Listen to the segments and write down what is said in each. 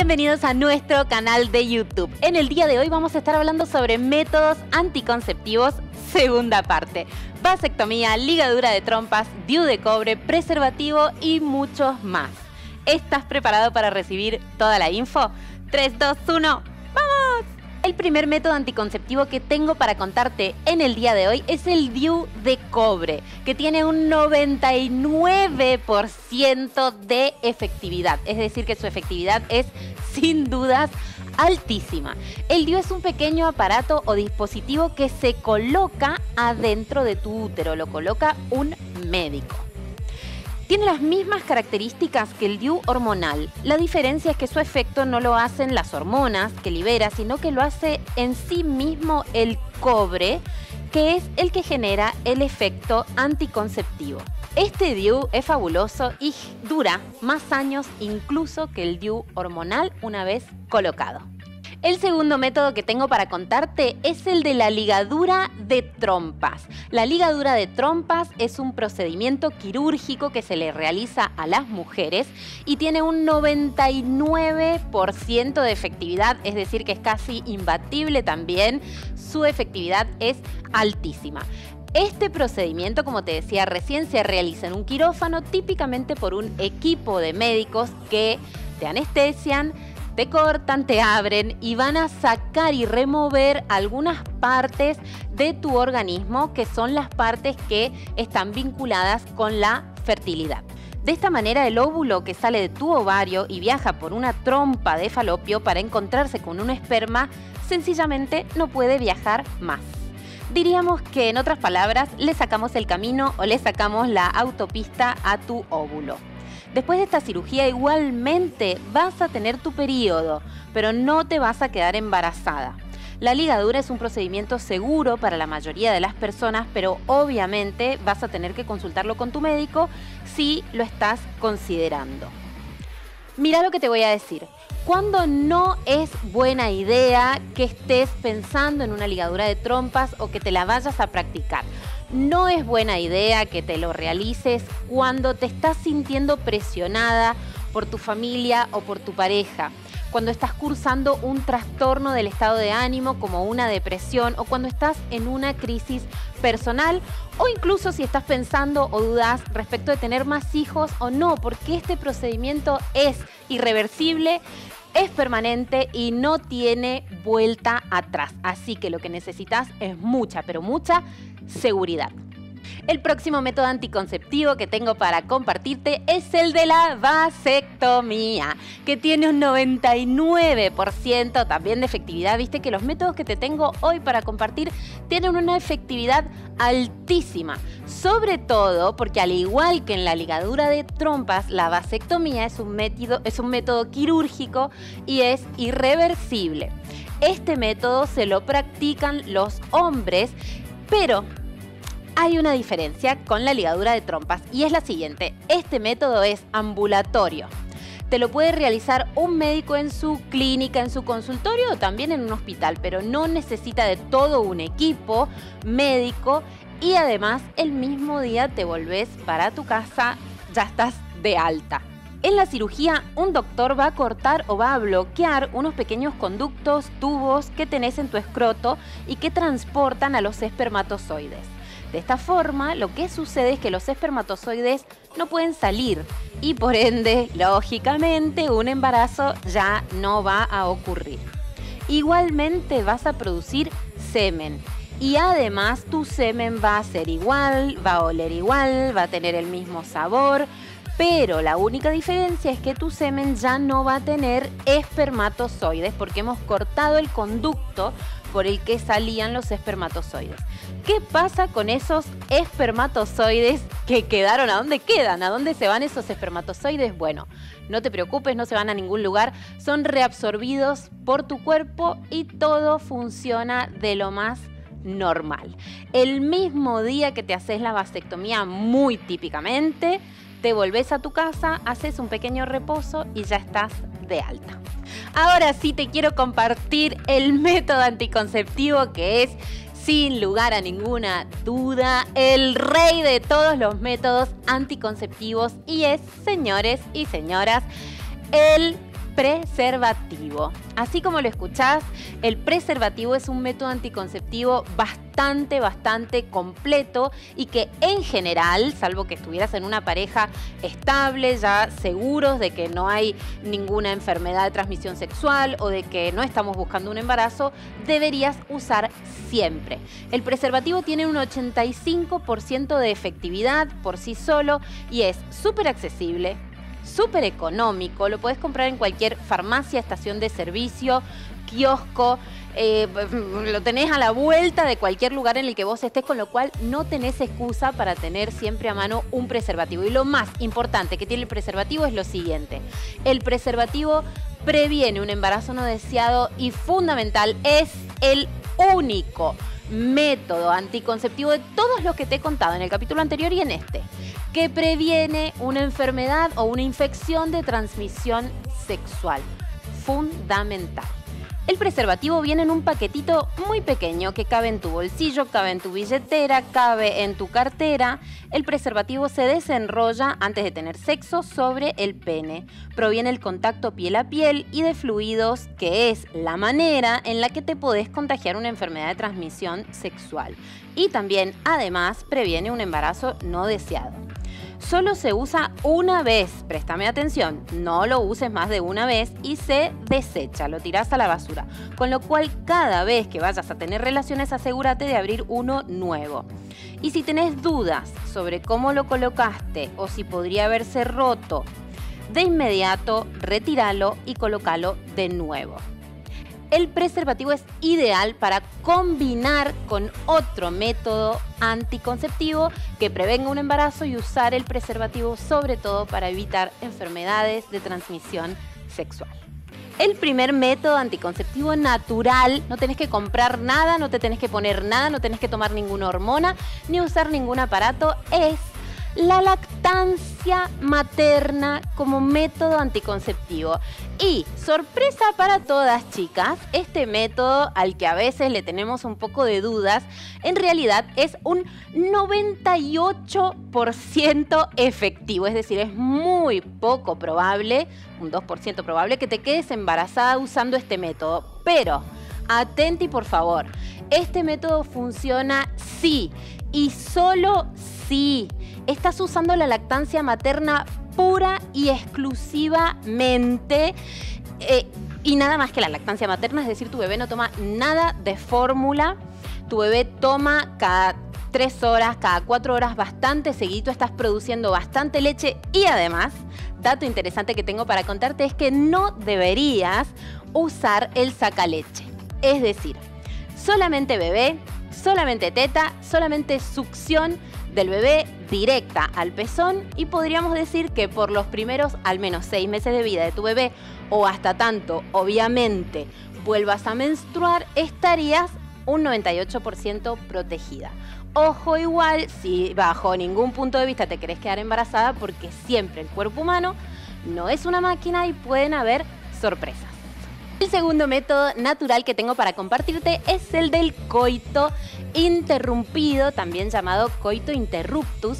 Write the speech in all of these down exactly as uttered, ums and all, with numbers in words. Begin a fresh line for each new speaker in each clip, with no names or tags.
Bienvenidos a nuestro canal de YouTube. En el día de hoy vamos a estar hablando sobre métodos anticonceptivos, segunda parte. Vasectomía, ligadura de trompas, D I U de cobre, preservativo y muchos más. ¿Estás preparado para recibir toda la info? tres, dos, uno, ¡vamos! El primer método anticonceptivo que tengo para contarte en el día de hoy es el D I U de cobre, que tiene un noventa y nueve por ciento de efectividad. Es decir, que su efectividad es, sin dudas, altísima. El D I U es un pequeño aparato o dispositivo que se coloca adentro de tu útero. Lo coloca un médico. Tiene las mismas características que el D I U hormonal. La diferencia es que su efecto no lo hacen las hormonas que libera, sino que lo hace en sí mismo el cobre, que es el que genera el efecto anticonceptivo. Este D I U es fabuloso y dura más años incluso que el D I U hormonal una vez colocado. El segundo método que tengo para contarte es el de la ligadura de trompas. La ligadura de trompas es un procedimiento quirúrgico que se le realiza a las mujeres y tiene un noventa y nueve por ciento de efectividad, es decir que es casi imbatible también. Su efectividad es altísima. Este procedimiento, como te decía recién, se realiza en un quirófano, típicamente por un equipo de médicos que te anestesian, te cortan, te abren y van a sacar y remover algunas partes de tu organismo que son las partes que están vinculadas con la fertilidad. De esta manera, el óvulo que sale de tu ovario y viaja por una trompa de falopio para encontrarse con un esperma, sencillamente no puede viajar más. Diríamos que, en otras palabras, le sacamos el camino o le sacamos la autopista a tu óvulo. Después de esta cirugía igualmente vas a tener tu periodo, pero no te vas a quedar embarazada. La ligadura es un procedimiento seguro para la mayoría de las personas, pero obviamente vas a tener que consultarlo con tu médico si lo estás considerando. Mira lo que te voy a decir. Cuando no es buena idea que estés pensando en una ligadura de trompas o que te la vayas a practicar. No es buena idea que te lo realices cuando te estás sintiendo presionada por tu familia o por tu pareja, cuando estás cursando un trastorno del estado de ánimo como una depresión o cuando estás en una crisis personal o incluso si estás pensando o dudas respecto de tener más hijos o no, porque este procedimiento es irreversible, es permanente y no tiene vuelta atrás. Así que lo que necesitas es mucha, pero mucha seguridad. El próximo método anticonceptivo que tengo para compartirte es el de la vasectomía, que tiene un noventa y nueve por ciento también de efectividad. Viste que los métodos que te tengo hoy para compartir tienen una efectividad altísima, sobre todo porque al igual que en la ligadura de trompas, la vasectomía es un método, es un método quirúrgico y es irreversible. Este método se lo practican los hombres, pero hay una diferencia con la ligadura de trompas y es la siguiente. Este método es ambulatorio. Te lo puede realizar un médico en su clínica, en su consultorio o también en un hospital, pero no necesita de todo un equipo médico y además el mismo día te volvés para tu casa, ya estás de alta. En la cirugía, un doctor va a cortar o va a bloquear unos pequeños conductos, tubos que tenés en tu escroto y que transportan a los espermatozoides. De esta forma, lo que sucede es que los espermatozoides no pueden salir y por ende, lógicamente, un embarazo ya no va a ocurrir. Igualmente vas a producir semen y además tu semen va a ser igual, va a oler igual, va a tener el mismo sabor, pero la única diferencia es que tu semen ya no va a tener espermatozoides porque hemos cortado el conducto por el que salían los espermatozoides. ¿Qué pasa con esos espermatozoides que quedaron? ¿A dónde quedan? ¿A dónde se van esos espermatozoides? Bueno, no te preocupes, no se van a ningún lugar, son reabsorbidos por tu cuerpo y todo funciona de lo más normal. El mismo día que te haces la vasectomía, muy típicamente, te volvés a tu casa, haces un pequeño reposo y ya estás de alta. Ahora sí te quiero compartir el método anticonceptivo que es, sin lugar a ninguna duda, el rey de todos los métodos anticonceptivos y es, señores y señoras, el preservativo. Así como lo escuchás, el preservativo es un método anticonceptivo bastante, bastante completo y que en general, salvo que estuvieras en una pareja estable, ya seguros de que no hay ninguna enfermedad de transmisión sexual o de que no estamos buscando un embarazo, deberías usar siempre. El preservativo tiene un ochenta y cinco por ciento de efectividad por sí solo y es súper accesible, súper económico, lo puedes comprar en cualquier farmacia, estación de servicio, kiosco, eh, lo tenés a la vuelta de cualquier lugar en el que vos estés, con lo cual no tenés excusa para tener siempre a mano un preservativo. Y lo más importante que tiene el preservativo es lo siguiente: el preservativo previene un embarazo no deseado y, fundamental, es el único método anticonceptivo de todos los que te he contado en el capítulo anterior y en este, que previene una enfermedad o una infección de transmisión sexual. Fundamental. El preservativo viene en un paquetito muy pequeño que cabe en tu bolsillo, cabe en tu billetera, cabe en tu cartera. El preservativo se desenrolla antes de tener sexo sobre el pene. Proviene del contacto piel a piel y de fluidos, que es la manera en la que te podés contagiar una enfermedad de transmisión sexual. Y también, además, previene un embarazo no deseado. Solo se usa una vez, préstame atención, no lo uses más de una vez y se desecha, lo tirás a la basura. Con lo cual, cada vez que vayas a tener relaciones, asegúrate de abrir uno nuevo. Y si tenés dudas sobre cómo lo colocaste o si podría haberse roto, de inmediato retíralo y colócalo de nuevo. El preservativo es ideal para combinar con otro método anticonceptivo que prevenga un embarazo y usar el preservativo sobre todo para evitar enfermedades de transmisión sexual. El primer método anticonceptivo natural, no tenés que comprar nada, no te tenés que poner nada, no tenés que tomar ninguna hormona ni usar ningún aparato, es la lactancia materna como método anticonceptivo. Y, sorpresa para todas, chicas, este método, al que a veces le tenemos un poco de dudas, en realidad es un noventa y ocho por ciento efectivo. Es decir, es muy poco probable, un dos por ciento probable, que te quedes embarazada usando este método. Pero, atenti por favor, este método funciona sí y solo sí estás usando la lactancia materna pura y exclusivamente eh, y nada más que la lactancia materna, es decir, tu bebé no toma nada de fórmula, tu bebé toma cada tres horas, cada cuatro horas bastante seguido, estás produciendo bastante leche y además, dato interesante que tengo para contarte es que no deberías usar el sacaleche, es decir, solamente bebé, solamente teta, solamente succión del bebé directa al pezón y podríamos decir que por los primeros al menos seis meses de vida de tu bebé o hasta tanto, obviamente, vuelvas a menstruar, estarías un noventa y ocho por ciento protegida. Ojo igual si bajo ningún punto de vista te querés quedar embarazada porque siempre el cuerpo humano no es una máquina y pueden haber sorpresas. El segundo método natural que tengo para compartirte es el del coito interrumpido, también llamado coito interruptus,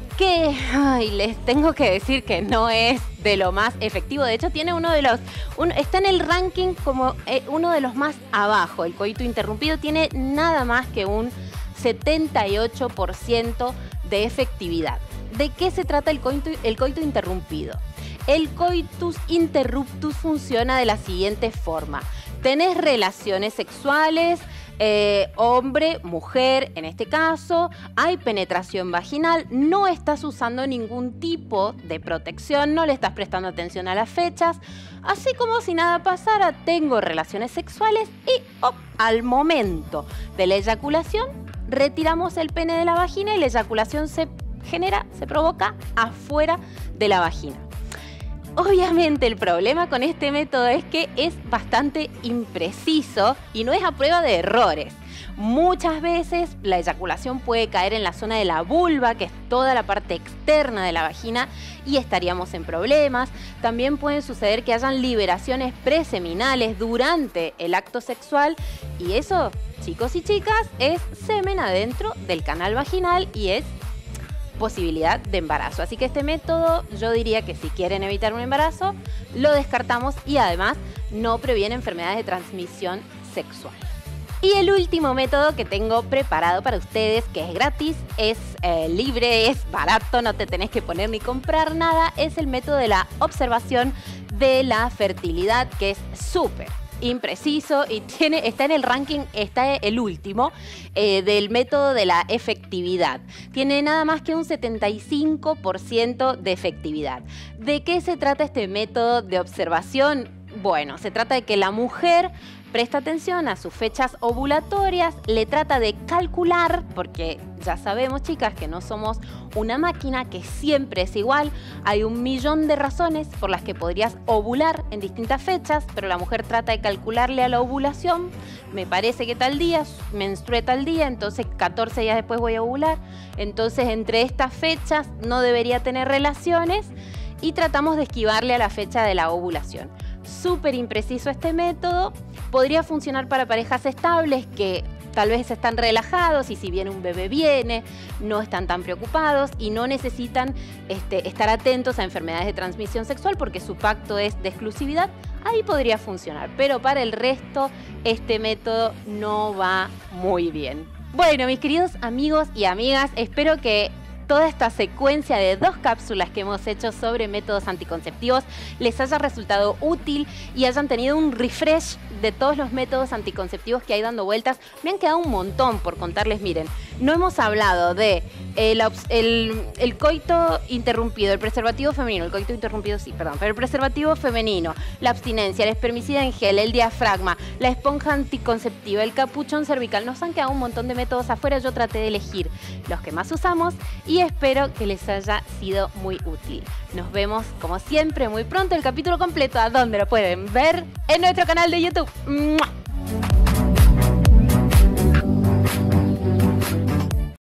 que ay, les tengo que decir que no es de lo más efectivo. De hecho, tiene uno de los, un, está en el ranking como eh, uno de los más abajo. El coito interrumpido tiene nada más que un setenta y ocho por ciento de efectividad. ¿De qué se trata el coito, el coito interrumpido? El coitus interruptus funciona de la siguiente forma. Tenés relaciones sexuales, eh, hombre, mujer, en este caso, hay penetración vaginal, no estás usando ningún tipo de protección, no le estás prestando atención a las fechas, así como si nada pasara, tengo relaciones sexuales y oh, al momento de la eyaculación, retiramos el pene de la vagina y la eyaculación se genera, se provoca afuera de la vagina. Obviamente el problema con este método es que es bastante impreciso y no es a prueba de errores. Muchas veces la eyaculación puede caer en la zona de la vulva, que es toda la parte externa de la vagina, y estaríamos en problemas. También puede suceder que hayan liberaciones preseminales durante el acto sexual y eso, chicos y chicas, es semen adentro del canal vaginal y es posibilidad de embarazo. Así que este método, yo diría que si quieren evitar un embarazo, lo descartamos y además no previene enfermedades de transmisión sexual. Y el último método que tengo preparado para ustedes, que es gratis, es eh, libre, es barato, no te tenés que poner ni comprar nada, es el método de la observación de la fertilidad, que es súper impreciso y tiene, está en el ranking, está el último eh, del método de la efectividad. Tiene nada más que un setenta y cinco por ciento de efectividad. ¿De qué se trata este método de observación? Bueno, se trata de que la mujer presta atención a sus fechas ovulatorias, le trata de calcular, porque ya sabemos, chicas, que no somos una máquina, que siempre es igual. Hay un millón de razones por las que podrías ovular en distintas fechas, pero la mujer trata de calcularle a la ovulación. Me parece que tal día, menstrué tal día, entonces catorce días después voy a ovular. Entonces, entre estas fechas no debería tener relaciones y tratamos de esquivarle a la fecha de la ovulación. Súper impreciso este método. Podría funcionar para parejas estables que tal vez están relajados y si bien un bebé viene, no están tan preocupados y no necesitan este, estar atentos a enfermedades de transmisión sexual porque su pacto es de exclusividad. Ahí podría funcionar, pero para el resto este método no va muy bien. Bueno, mis queridos amigos y amigas, espero que toda esta secuencia de dos cápsulas que hemos hecho sobre métodos anticonceptivos les haya resultado útil y hayan tenido un refresh de todos los métodos anticonceptivos que hay dando vueltas. Me han quedado un montón por contarles. Miren, no hemos hablado de el, el, el coito interrumpido, el preservativo femenino, el coito interrumpido sí, perdón, pero el preservativo femenino, la abstinencia, el espermicida en gel, el diafragma, la esponja anticonceptiva, el capuchón cervical. Nos han quedado un montón de métodos afuera. Yo traté de elegir los que más usamos y espero que les haya sido muy útil. Nos vemos, como siempre, muy pronto. El capítulo completo, ¿a dónde lo pueden ver? En nuestro canal de YouTube. ¡Mua!